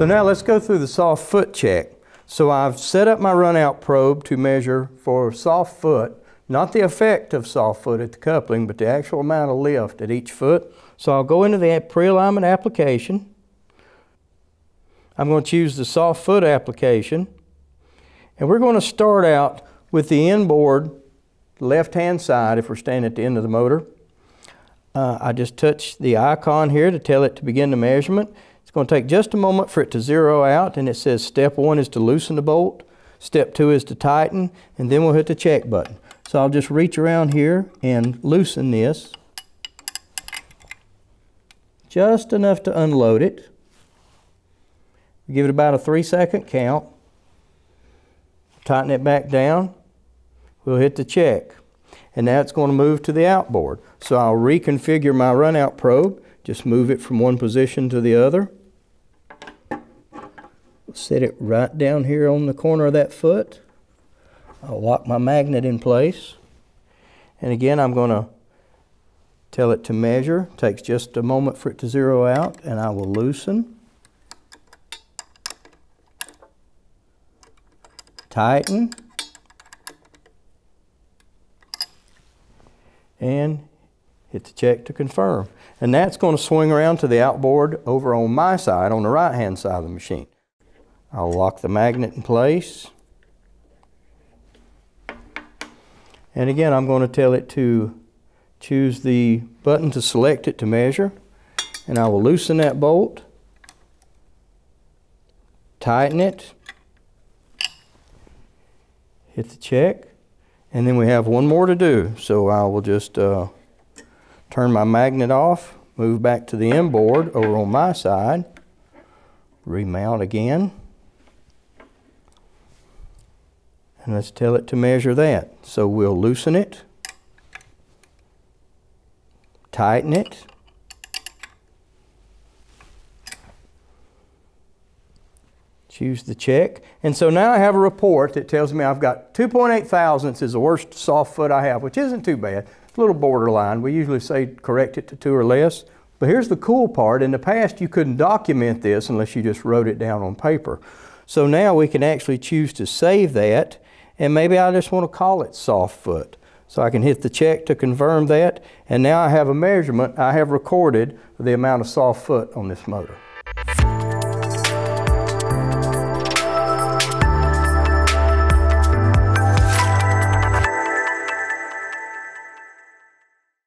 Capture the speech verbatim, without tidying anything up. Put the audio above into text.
So now let's go through the soft foot check. So I've set up my run-out probe to measure for soft foot, not the effect of soft foot at the coupling, but the actual amount of lift at each foot. So I'll go into the pre-alignment application. I'm going to choose the soft foot application. And we're going to start out with the inboard left-hand side if we're standing at the end of the motor. Uh, I just touch the icon here to tell it to begin the measurement. It's going to take just a moment for it to zero out, and it says step one is to loosen the bolt, step two is to tighten, and then we'll hit the check button. So I'll just reach around here and loosen this just enough to unload it. Give it about a three second count. Tighten it back down. We'll hit the check. And now it's going to move to the outboard. So I'll reconfigure my run-out probe. Just move it from one position to the other. Set it right down here on the corner of that foot. I'll lock my magnet in place. And again, I'm going to tell it to measure. It takes just a moment for it to zero out, and I will loosen. Tighten. And hit the check to confirm. And that's going to swing around to the outboard over on my side, on the right hand side of the machine. I'll lock the magnet in place. And again, I'm going to tell it to choose the button to select it to measure. And I will loosen that bolt, tighten it, hit the check, and then we have one more to do. So I will just uh, turn my magnet off, move back to the inboard over on my side, remount again, and let's tell it to measure that. So we'll loosen it, tighten it, choose the check, and so now I have a report that tells me I've got two point eight thousandths is the worst soft foot I have, which isn't too bad. It's a little borderline. We usually say correct it to two or less. But here's the cool part. In the past, you couldn't document this unless you just wrote it down on paper. So now we can actually choose to save that, and maybe I just want to call it soft foot. So I can hit the check to confirm that, and now I have a measurement I have recorded for the amount of soft foot on this motor.